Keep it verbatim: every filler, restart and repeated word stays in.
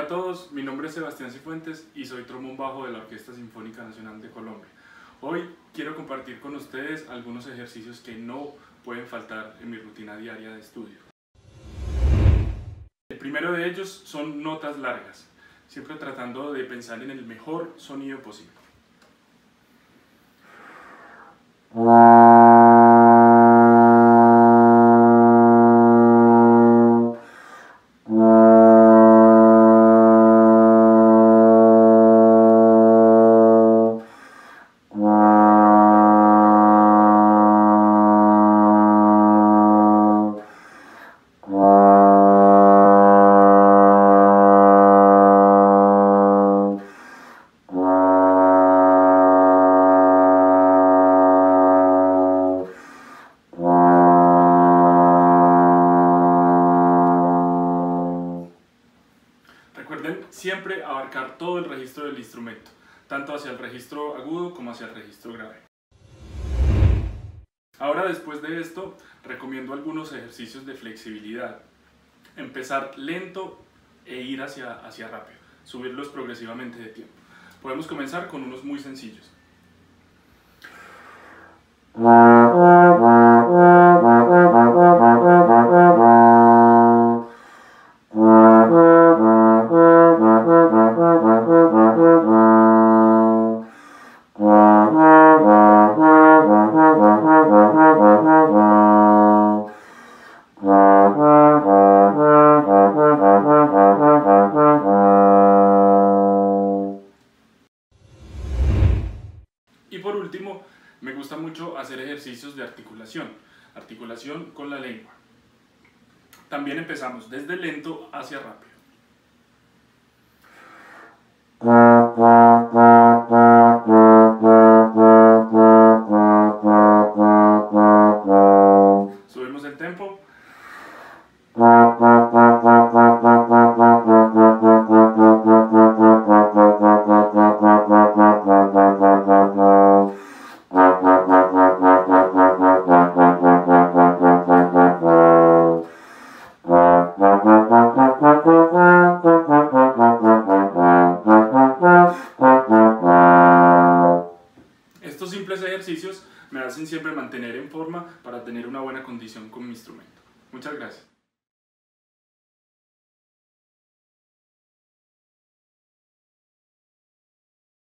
todos, mi nombre es Sebastián Cifuentes y soy trombón bajo de la Orquesta Sinfónica Nacional de Colombia. Hoy quiero compartir con ustedes algunos ejercicios que no pueden faltar en mi rutina diaria de estudio. El primero de ellos son notas largas, siempre tratando de pensar en el mejor sonido posible. Recuerden siempre abarcar todo el registro del instrumento, tanto hacia el registro agudo como hacia el registro grave. Ahora, después de esto, recomiendo algunos ejercicios de flexibilidad. Empezar lento e ir hacia, hacia rápido, subirlos progresivamente de tiempo. Podemos comenzar con unos muy sencillos. Y por último, me gusta mucho hacer ejercicios de articulación, articulación con la lengua. También empezamos desde lento hacia rápido. Subimos el tempo. Estos simples ejercicios me hacen siempre mantener en forma para tener una buena condición con mi instrumento. Muchas gracias.